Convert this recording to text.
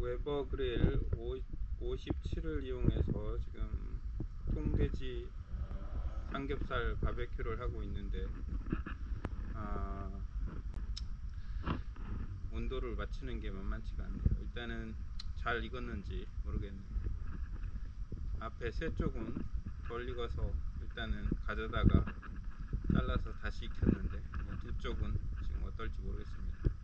웨버 그릴 57을 이용해서 지금 통돼지 삼겹살 바베큐를 하고 있는데 온도를 맞추는 게 만만치가 않네요. 일단은 잘 익었는지 모르겠네요. 앞에 세 쪽은 덜 익어서 일단은 가져다가 잘라서 다시 익혔는데 두 쪽은 지금 어떨지 모르겠습니다.